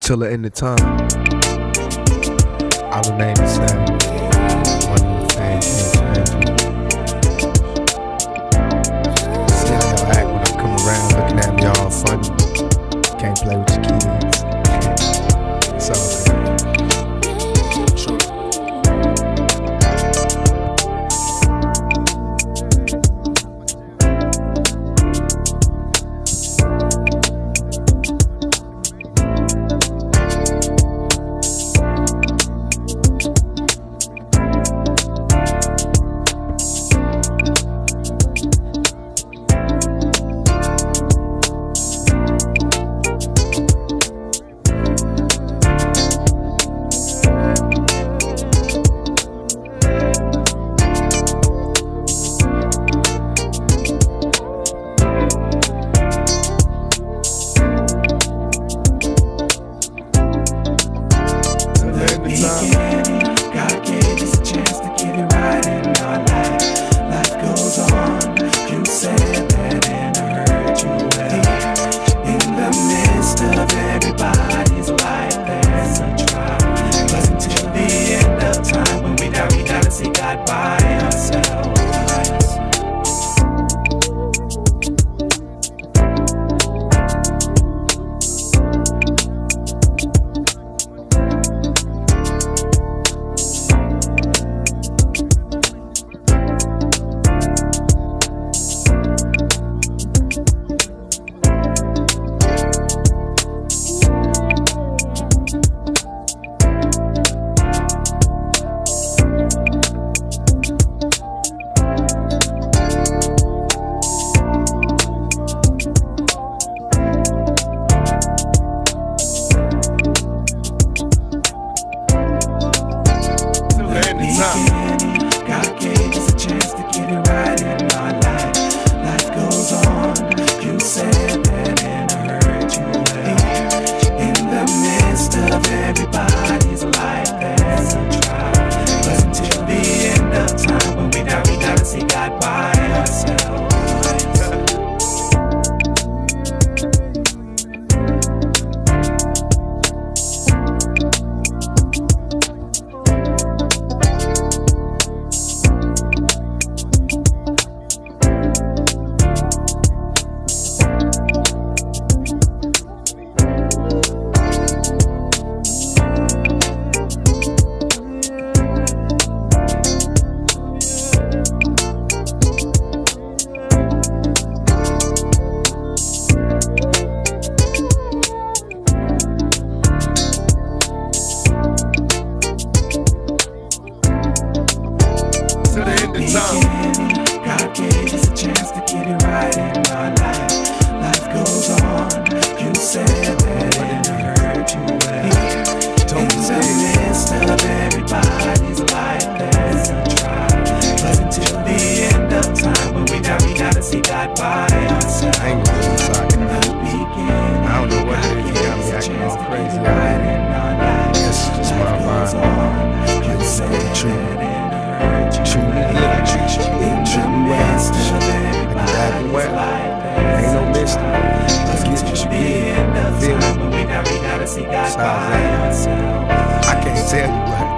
Till the end of time, I remain the same. One of the things can't change. See how y'all act when I come around, looking at me all funny. Can't play with your kids. It's all good. God gave us a chance to get it right in our life. Life goes on. You said that and I heard you well. In the midst of everybody's life, there's a trial. But until the end of time, when we die, we gotta say God by ourselves. God gave us a chance to get it right in our life. Life goes on. You said that and I heard you well. In the midst of everybody's life, there's a trial. But until the end of time, when we die, we gotta say God by ourselves. God gave us a chance to get it right in our life. Life goes on. You said that and I heard you well. In the midst of everybody's life, there's a trial. But until the end of time, when we die, we gotta see God by ourselves. I ain't gonna do this, I In the beginning, don't know what it is, you got me acting all crazy. Right in our life. It's just my mind. You said that and I heard you Treat me good, I treat you good, treat me well. I can rap it well. Ain't no mystery. Let's get what you get. Feel me? we gotta see God by Sounds like ourselves. I can't tell you what